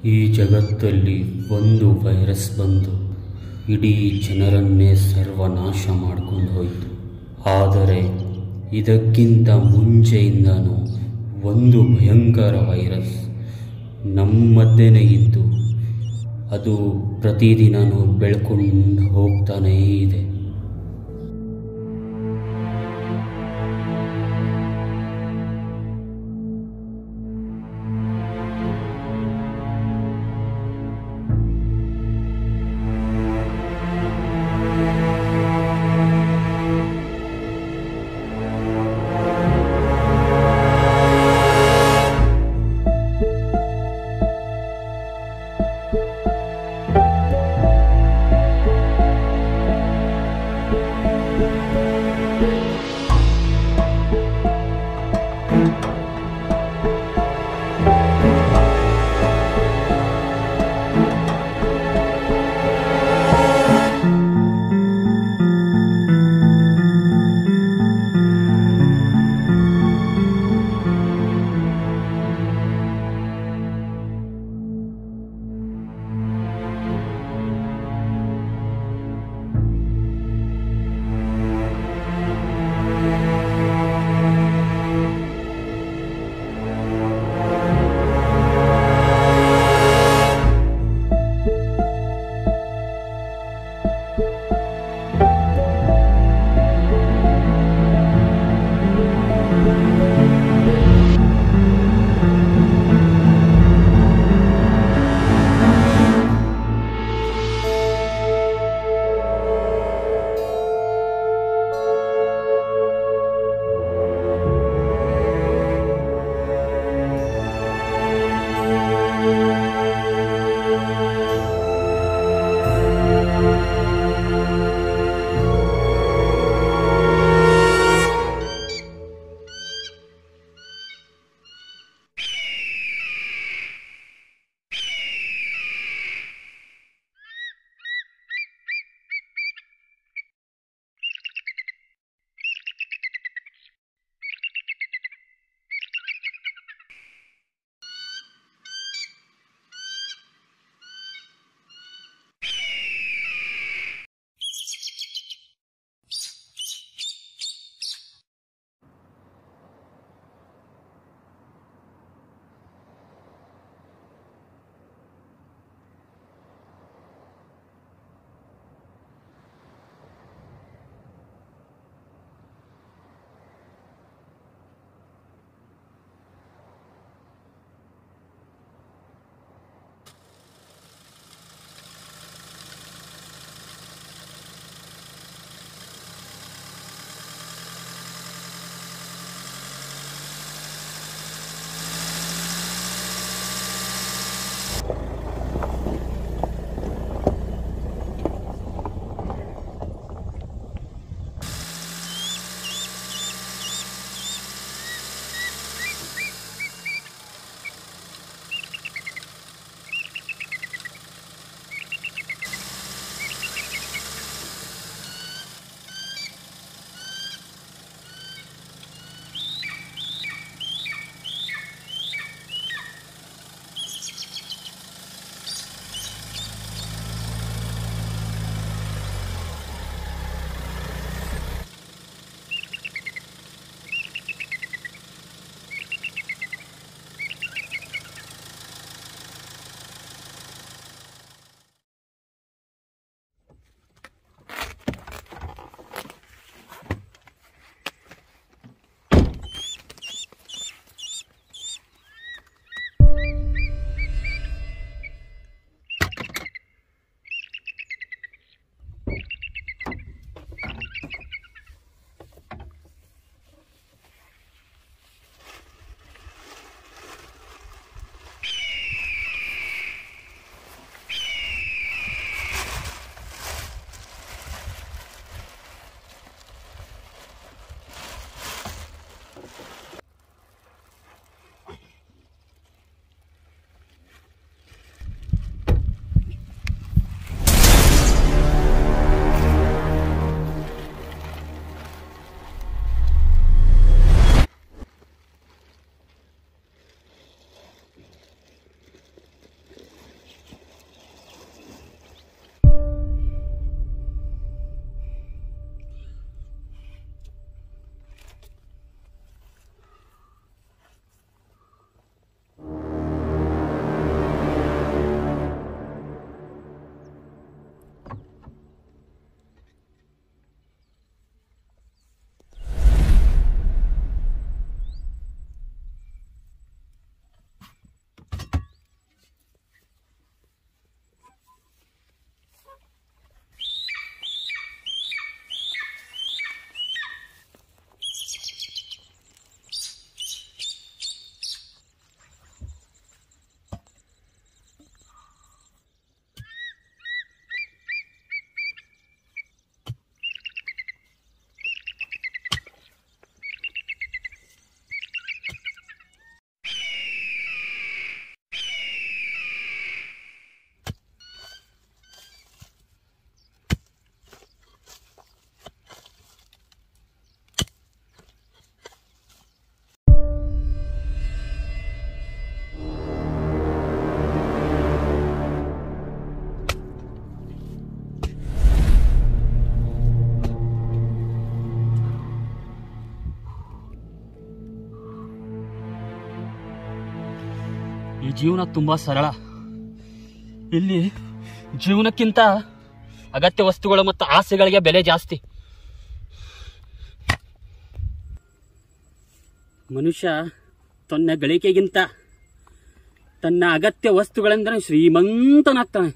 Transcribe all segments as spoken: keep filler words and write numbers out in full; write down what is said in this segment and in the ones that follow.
ಈ ಜಗತ್ತಲ್ಲಿ ಒಂದು ವೈರಸ್ ಬಂದು ಇಡೀ ಜನರನ್ನೇ ಸರ್ವನಾಶ ಮಾಡ್ಕೊಂಡು ಹೋಯಿತು. ಆದರೆ ಇದಕ್ಕಿಂತ ಮುಂಚೆಯಿಂದನೂ ಒಂದು ಭಯಂಕರ ವೈರಸ್ ನಮ್ಮ ಮಧ್ಯೆನೇ ಇದ್ದು ಅದು ಪ್ರತಿದಿನವೂ ಬೆಳ್ಕೊಂಡು ಹೋಗ್ತಾನೇ ಇದೆ. ಈ ಜೀವನ ತುಂಬಾ ಸರಳ. ಇಲ್ಲಿ ಜೀವನಕ್ಕಿಂತ ಅಗತ್ಯ ವಸ್ತುಗಳು ಮತ್ತು ಆಸೆಗಳಿಗೆ ಬೆಲೆ ಜಾಸ್ತಿ. ಮನುಷ್ಯ ತನ್ನ ಗಳಿಕೆಗಿಂತ ತನ್ನ ಅಗತ್ಯ ವಸ್ತುಗಳೆಂದರೆ ಶ್ರೀಮಂತನಾಗ್ತಾನೆ.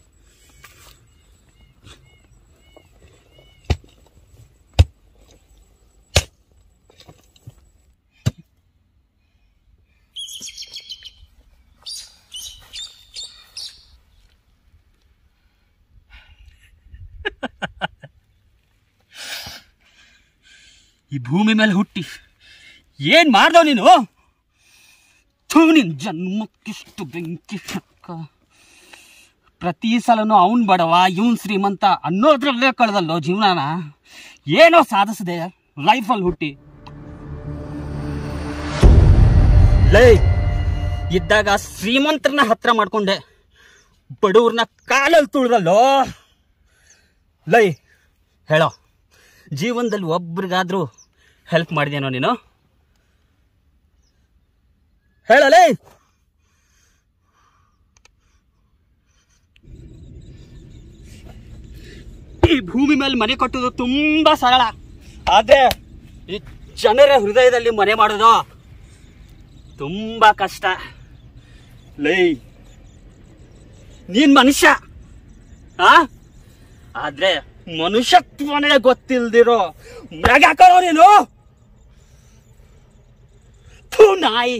ಈ ಭೂಮಿ ಮೇಲೆ ಹುಟ್ಟಿ ಏನ್ ಮಾಡ್ದವ್ ನೀನು? ಥೂ, ನಿನ್ ಜನ್ಮಕ್ಕಿಷ್ಟು ಬೆಂಕಿ ಅಕ್ಕ. ಪ್ರತಿ ಸಲನು ಅವನ್ ಬಡವ ಇವನ್ ಶ್ರೀಮಂತ ಅನ್ನೋದ್ರಲ್ಲೇ ಕಳೆದಲ್ಲೋ ಜೀವನಾನ. ಏನೋ ಸಾಧಿಸಿದೆ ಲೈಫಲ್ಲಿ ಹುಟ್ಟಿ. ಲೈ ಇದ್ದಾಗ ಶ್ರೀಮಂತರನ್ನ ಹತ್ರ ಮಾಡ್ಕೊಂಡೆ, ಬಡವ್ರನ್ನ ಕಾಲಲ್ಲಿ ತುಳಿದಲ್ಲೋ. ಲೈ ಹೇಳೋ, ಜೀವನದಲ್ಲಿ ಒಬ್ರಿಗಾದ್ರೂ ಹೆಲ್ಪ್ ಮಾಡಿದೇನೋ ನೀನು? ಹೇಳಲೇ. ಈ ಭೂಮಿ ಮೇಲೆ ಮನೆ ಕಟ್ಟೋದು ತುಂಬಾ ಸರಳ, ಆದ್ರೆ ಈ ಜನರ ಹೃದಯದಲ್ಲಿ ಮನೆ ಮಾಡೋದು ತುಂಬಾ ಕಷ್ಟ. ಲೈ ನೀನ್ ಮನುಷ್ಯ, ಆ ಆದ್ರೆ ಮನುಷ್ಯತ್ವನೇ ಗೊತ್ತಿಲ್ದಿರೋ ಮೃಗ ಹಾಕೋರು ನೀನು. ಥೂ ನಾಯಿ.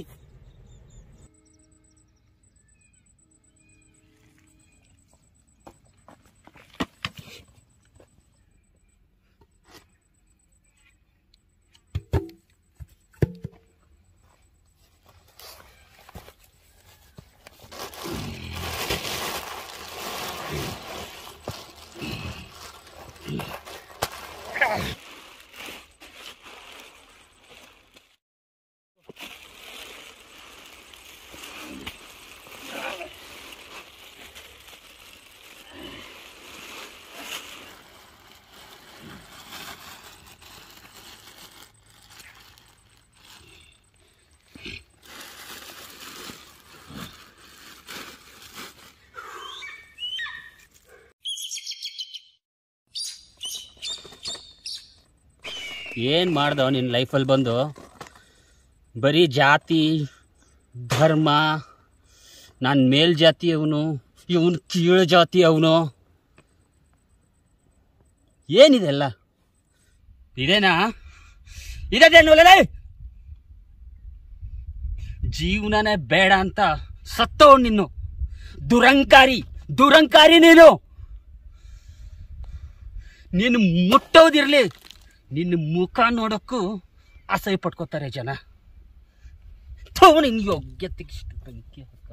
ಏನು ಮಾಡ್ದವ ನಿನ್ನ ಲೈಫಲ್ಲಿ ಬಂದು? ಬರೀ ಜಾತಿ ಧರ್ಮ, ನಾನು ಮೇಲ್ಜಾತಿ ಅವನು, ಇವನು ಕೀಳು ಜಾತಿ ಅವನು, ಏನಿದೆಲ್ಲ? ಇದೇನಾ ಇದೇನಲ್ಲ? ಜೀವನನೇ ಬೇಡ ಅಂತ ಸತ್ತವನು ನಿನ್ನು. ದುರಂಕಾರಿ ದುರಂಕಾರಿ ನೀನು. ನೀನು ಮುಟ್ಟೋದಿರ್ಲಿ, ನಿನ್ನ ಮುಖ ನೋಡೋಕ್ಕೂ ಅಸಹ್ಯ ಪಟ್ಕೋತಾರೆ ಜನ. ಥೋ ನಿನ್ ಯೋಗ್ಯತೆಗೆ ಇಷ್ಟು ಬೆಂಕಿ ಹಾಕ.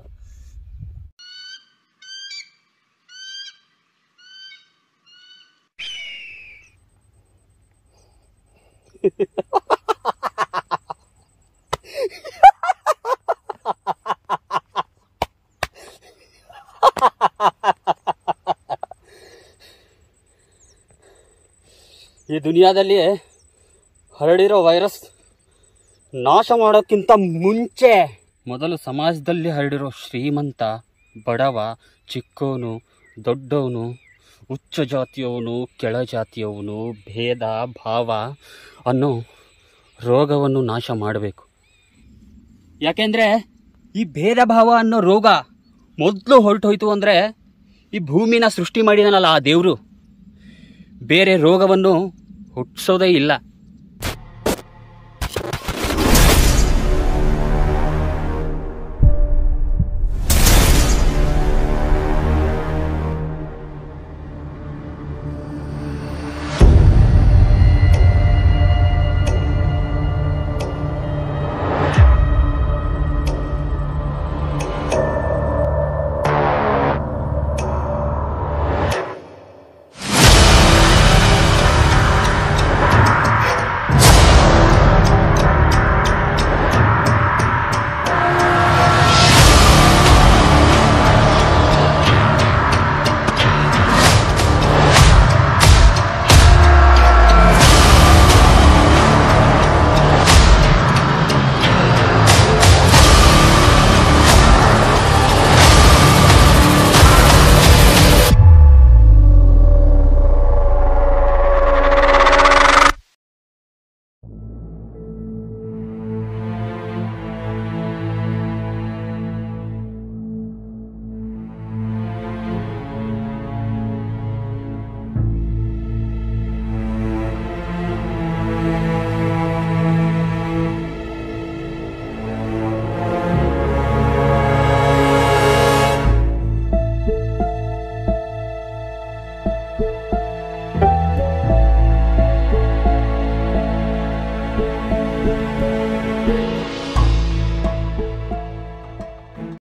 ಈ ದುನಿಯಾದಲ್ಲಿ ಹರಡಿರೋ ವೈರಸ್ ನಾಶ ಮಾಡೋಕ್ಕಿಂತ ಮುಂಚೆ ಮೊದಲು ಸಮಾಜದಲ್ಲಿ ಹರಡಿರೋ ಶ್ರೀಮಂತ ಬಡವ, ಚಿಕ್ಕವನು ದೊಡ್ಡವನು, ಉಚ್ಚ ಜಾತಿಯವನು ಕೆಳ ಜಾತಿಯವನು, ಭೇದ ಭಾವ ಅನ್ನೋ ರೋಗವನ್ನು ನಾಶ ಮಾಡಬೇಕು. ಯಾಕೆಂದರೆ ಈ ಭೇದ ಭಾವ ಅನ್ನೋ ರೋಗ ಮೊದಲು ಹೊರಟೋಯ್ತು ಅಂದರೆ ಈ ಭೂಮಿನ ಸೃಷ್ಟಿ ಮಾಡಿದನಲ್ಲ ಆ ದೇವರು ಬೇರೆ ರೋಗವನ್ನು ಹುಟ್ಟಿಸೋದೇ ಇಲ್ಲ.